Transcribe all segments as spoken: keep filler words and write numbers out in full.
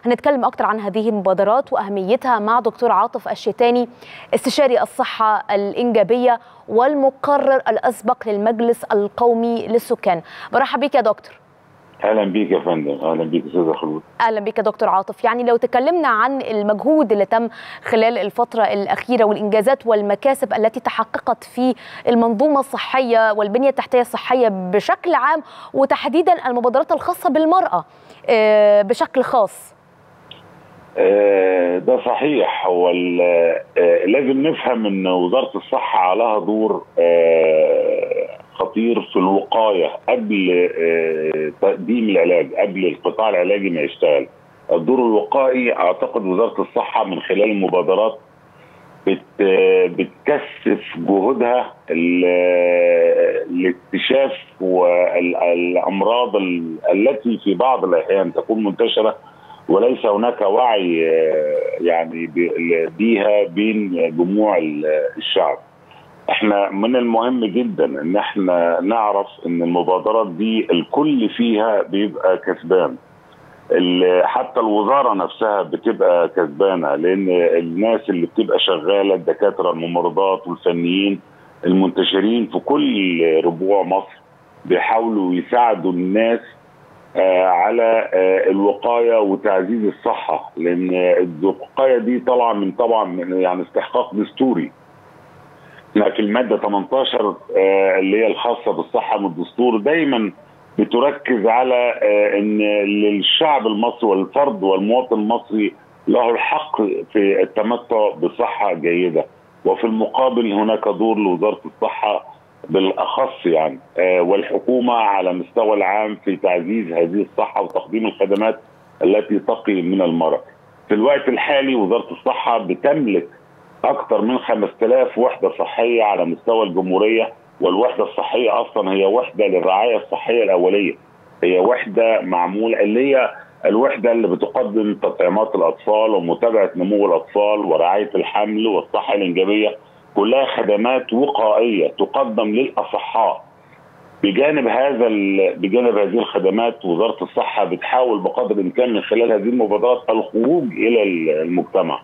هنتكلم أكتر عن هذه المبادرات وأهميتها مع دكتور عاطف الشيتاني، استشاري الصحة الإنجابية والمقرر الأسبق للمجلس القومي للسكان. برحب بيك يا دكتور. اهلا بيك يا فندم. اهلا بيك استاذه خلود. اهلا بيك يا دكتور عاطف. يعني لو تكلمنا عن المجهود اللي تم خلال الفتره الاخيره والانجازات والمكاسب التي تحققت في المنظومه الصحيه والبنيه التحتيه الصحيه بشكل عام، وتحديدا المبادرات الخاصه بالمراه بشكل خاص. ده صحيح. هو لازم نفهم ان وزاره الصحه لها دور خطير في الوقايه قبل تقديم العلاج، قبل القطاع العلاجي ما يشتغل. الدور الوقائي اعتقد وزاره الصحه من خلال المبادرات بت بتكثف جهودها لاكتشاف الامراض التي في بعض الاحيان تكون منتشره وليس هناك وعي يعني بيها بين جموع الشعب. احنا من المهم جدا ان احنا نعرف ان المبادرات دي الكل فيها بيبقى كسبان، حتى الوزاره نفسها بتبقى كسبانه، لان الناس اللي بتبقى شغاله، الدكاتره، الممرضات والفنيين المنتشرين في كل ربوع مصر بيحاولوا يساعدوا الناس على الوقايه وتعزيز الصحه، لان الوقايه دي طالعه من طبعا يعني استحقاق دستوري. في الماده ثمانية عشر اللي هي الخاصه بالصحه من الدستور دايما بتركز على ان للشعب المصري والفرد والمواطن المصري له الحق في التمتع بصحه جيده، وفي المقابل هناك دور لوزاره الصحه بالاخص يعني والحكومه على مستوى العام في تعزيز هذه الصحه وتقديم الخدمات التي تقي من المرض. في الوقت الحالي وزاره الصحه بتملك اكثر من خمسة آلاف وحده صحيه على مستوى الجمهوريه، والوحده الصحيه اصلا هي وحده للرعايه الصحيه الاوليه، هي وحده معموله اللي هي الوحده اللي بتقدم تطعيمات الاطفال ومتابعه نمو الاطفال ورعايه الحمل والصحه الانجابيه، كلها خدمات وقائيه تقدم للاصحاء. بجانب هذا بجانب هذه الخدمات وزاره الصحه بتحاول بقدر الامكان من خلال هذه المبادرات الخروج الى المجتمع،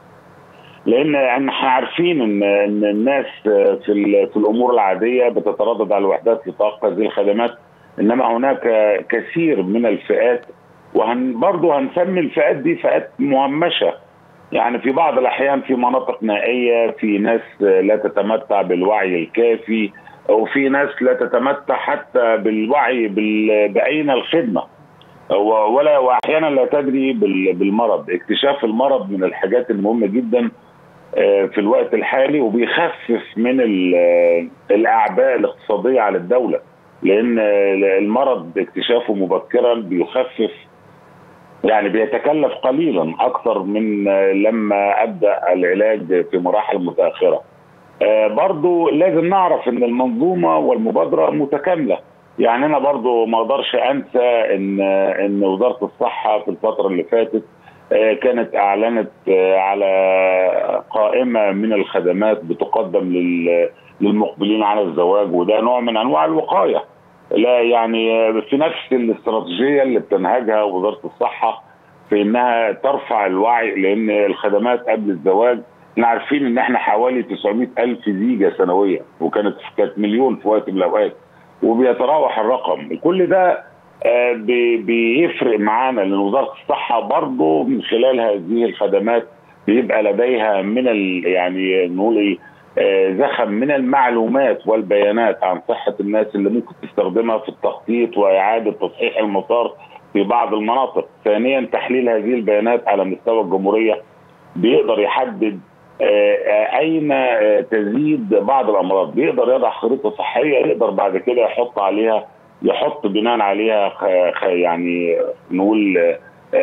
لان احنا عارفين ان ان الناس في في الامور العاديه بتتردد على الوحدات لتلقي هذه الخدمات، انما هناك كثير من الفئات، وهن برضه هنسمي الفئات دي فئات مهمشه، يعني في بعض الاحيان في مناطق نائيه، في ناس لا تتمتع بالوعي الكافي، وفي ناس لا تتمتع حتى بالوعي باين الخدمه، ولا واحيانا لا تدري بالمرض. اكتشاف المرض من الحاجات المهمه جدا في الوقت الحالي، وبيخفف من الاعباء الاقتصاديه على الدوله، لان المرض اكتشافه مبكرا بيخفف، يعني بيتكلف قليلا اكثر من لما ابدا العلاج في مراحل متاخره. برضو لازم نعرف ان المنظومه والمبادره متكامله، يعني انا برضو ما اقدرش انسى ان ان وزاره الصحه في الفتره اللي فاتت كانت اعلنت على قائمه من الخدمات بتقدم للمقبلين على الزواج، وده نوع من انواع الوقايه. لا يعني في نفس الاستراتيجيه اللي بتنهجها وزاره الصحه في انها ترفع الوعي، لان الخدمات قبل الزواج احنا عارفين ان احنا حوالي تسعمائة ألف زيجه سنويا، وكانت كانت مليون في وقت من الاوقات، وبيتراوح الرقم. كل ده بيفرق معانا، لان وزاره الصحه برضه من خلال هذه الخدمات بيبقى لديها من يعني نقول ايه زخم من المعلومات والبيانات عن صحه الناس اللي ممكن تستخدمها في التخطيط واعاده تصحيح المسار في بعض المناطق. ثانيا تحليل هذه البيانات على مستوى الجمهوريه بيقدر يحدد اين تزيد بعض الامراض، بيقدر يضع خريطه صحيه يقدر بعد كده يحط عليها يحط بناء عليها يعني نقول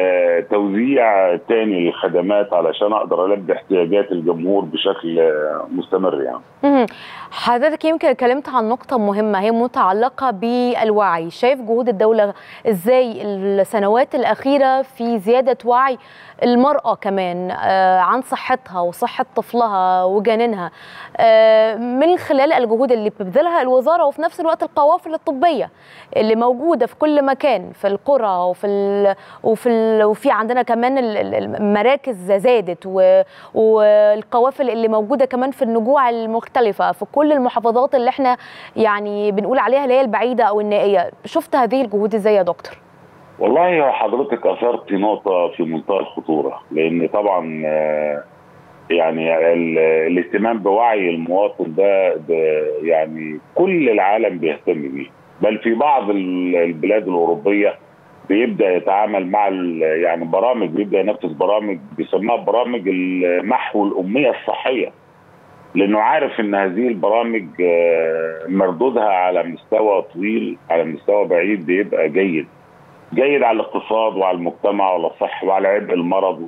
توزيع تاني للخدمات علشان اقدر البي احتياجات الجمهور بشكل مستمر. يعني حضرتك يمكن اتكلمت عن نقطة مهمة هي متعلقة بالوعي، شايف جهود الدولة ازاي السنوات الأخيرة في زيادة وعي المرأة كمان عن صحتها وصحة طفلها وجنينها من خلال الجهود اللي بتبذلها الوزارة، وفي نفس الوقت القوافل الطبية اللي موجودة في كل مكان في القرى وفي ال... وفي ال... وفي عندنا كمان المراكز زادت والقوافل اللي موجوده كمان في النجوع المختلفه في كل المحافظات اللي احنا يعني بنقول عليها اللي هي البعيده او النائيه. شفت هذه الجهود ازاي يا دكتور؟ والله حضرتك اثرت نقطه في منتهى الخطوره، لان طبعا يعني الاهتمام بوعي المواطن ده, ده يعني كل العالم بيهتم بيه، بل في بعض البلاد الاوروبيه بيبدا يتعامل مع يعني برامج، بيبدا ينفذ برامج بيسموها برامج محو الاميه الصحيه، لانه عارف ان هذه البرامج مردودها على مستوى طويل، على مستوى بعيد بيبقى جيد جيد على الاقتصاد وعلى المجتمع وعلى الصحه وعلى عبء المرض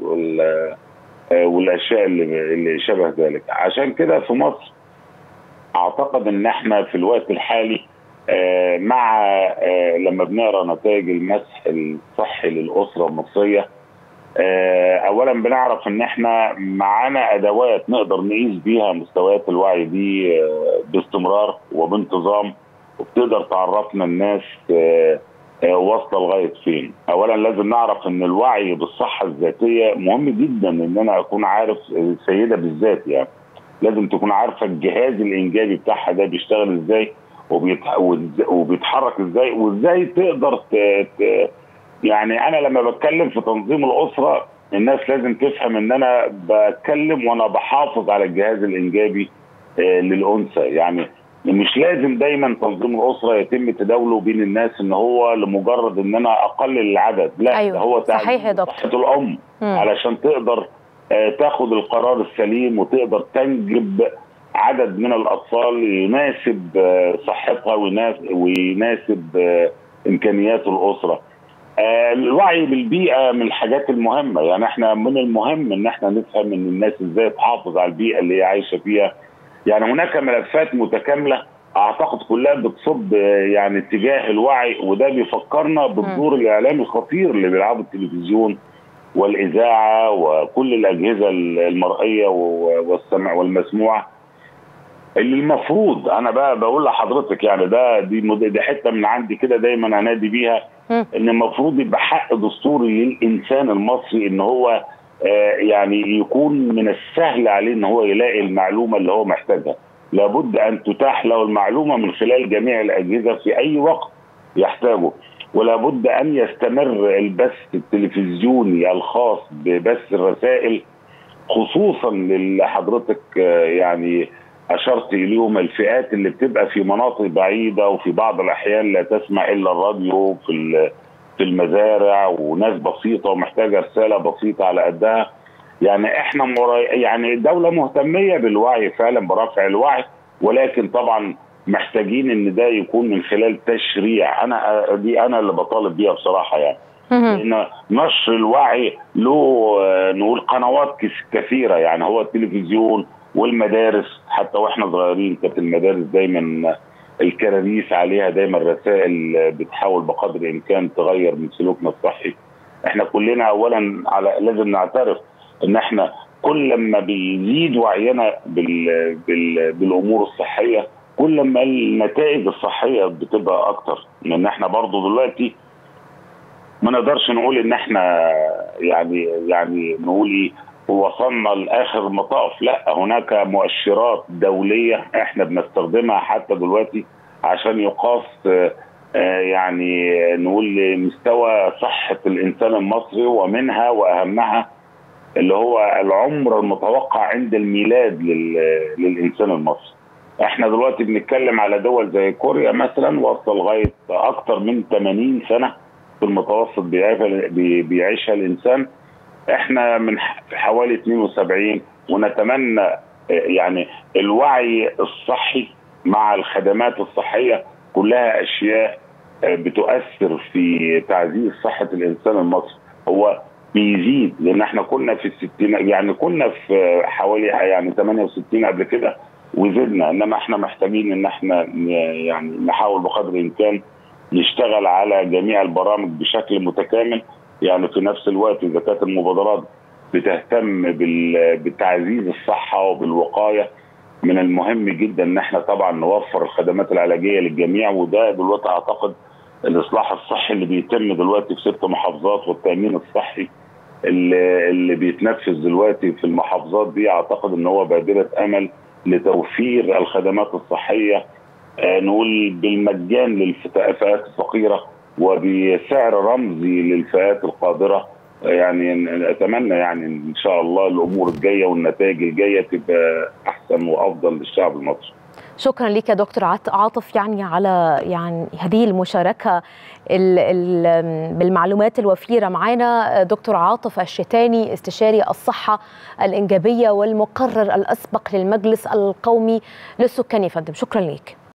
والاشياء اللي اللي شبه ذلك. عشان كده في مصر اعتقد ان احنا في الوقت الحالي مع لما بنقرا نتائج المسح الصحي للاسره المصريه، اولا بنعرف ان احنا معانا ادوات نقدر نقيس بيها مستويات الوعي دي باستمرار وبانتظام، وبتقدر تعرفنا الناس واصله لغايه فين. اولا لازم نعرف ان الوعي بالصحه الذاتيه مهم جدا، ان انا اكون عارف السيده بالذات يعني لازم تكون عارفه الجهاز الانجابي بتاعها ده بيشتغل ازاي وبيتحرك ازاي، وازاي تقدر ت... يعني انا لما بتكلم في تنظيم الاسره الناس لازم تفهم ان انا بتكلم وانا بحافظ على الجهاز الانجابي للانثى. يعني مش لازم دايما تنظيم الاسره يتم تداوله بين الناس ان هو لمجرد ان انا اقلل العدد، لا أيوة. ده هو صحيح يا دكتور. صحه الام م. علشان تقدر تاخد القرار السليم وتقدر تنجب عدد من الاطفال يناسب صحتها ويناسب امكانيات الاسره. الوعي بالبيئه من الحاجات المهمه، يعني احنا من المهم ان احنا نفهم ان الناس ازاي تحافظ على البيئه اللي هي عايشه فيها. يعني هناك ملفات متكامله اعتقد كلها بتصب يعني اتجاه الوعي، وده بيفكرنا بالدور الاعلامي الخطير اللي بيلعبه التلفزيون والاذاعه وكل الاجهزه المرئيه والسمع والمسموعه، اللي المفروض انا بقى بقول لحضرتك يعني ده دي دي حته من عندي كده دايما انادي بيها، ان المفروض يبقى حق دستوري للانسان المصري ان هو آه يعني يكون من السهل عليه ان هو يلاقي المعلومه اللي هو محتاجها. لابد ان تتاح له المعلومه من خلال جميع الاجهزه في اي وقت يحتاجه، ولابد ان يستمر البث التلفزيوني الخاص ببث الرسائل، خصوصا اللي حضرتك آه يعني اشرت اليهم، الفئات اللي بتبقى في مناطق بعيده وفي بعض الاحيان لا تسمع الا الراديو في في المزارع، وناس بسيطه ومحتاجه رساله بسيطه على قدها. يعني احنا مرا... يعني الدوله مهتميه بالوعي فعلا برفع الوعي، ولكن طبعا محتاجين ان ده يكون من خلال تشريع. انا دي انا اللي بطالب بيها بصراحه، يعني لان نشر الوعي له نقول قنوات كثيره، يعني هو التلفزيون والمدارس، حتى واحنا صغيرين كانت المدارس دايما الكراريس عليها دايما رسائل بتحاول بقدر الامكان تغير من سلوكنا الصحي. احنا كلنا اولا على لازم نعترف ان احنا كل ما بيزيد وعينا بال بال بالامور الصحيه كل ما النتائج الصحيه بتبقى اكتر. لان احنا برضو دلوقتي ما نقدرش نقول ان احنا يعني يعني نقول ايه وصلنا لاخر مطاف، لا هناك مؤشرات دوليه احنا بنستخدمها حتى دلوقتي عشان يقاس يعني نقول مستوى صحه الانسان المصري، ومنها واهمها اللي هو العمر المتوقع عند الميلاد للانسان المصري. احنا دلوقتي بنتكلم على دول زي كوريا مثلا واصله لغايه اكثر من ثمانين سنه في المتوسط بيعيشها الانسان، احنا من حوالي اثنين وسبعين. ونتمنى يعني الوعي الصحي مع الخدمات الصحيه كلها اشياء بتؤثر في تعزيز صحه الانسان المصري. هو بيزيد لان احنا كنا في الستين، يعني كنا في حوالي يعني ثمانية وستين قبل كده وزدنا، انما احنا محتاجين ان احنا يعني نحاول بقدر الامكان نشتغل على جميع البرامج بشكل متكامل. يعني في نفس الوقت اذا كانت المبادرات بتهتم بتعزيز الصحه وبالوقايه، من المهم جدا ان احنا طبعا نوفر الخدمات العلاجيه للجميع. وده دلوقتي اعتقد الاصلاح الصحي اللي بيتم دلوقتي في ست محافظات والتامين الصحي اللي, اللي بيتنفذ دلوقتي في المحافظات دي اعتقد ان هو بادره امل لتوفير الخدمات الصحيه آه نقول بالمجان للفئات الفقيره وبسعر رمزي للفئات القادره. يعني اتمنى يعني ان شاء الله الامور الجايه والنتائج الجايه تبقى احسن وافضل للشعب المصري. شكرا لك يا دكتور عاطف يعني على يعني هذه المشاركه ال ال بالمعلومات الوفيره معنا. دكتور عاطف الشتاني استشاري الصحه الانجابيه والمقرر الاسبق للمجلس القومي للسكان. يا فندم شكرا لك.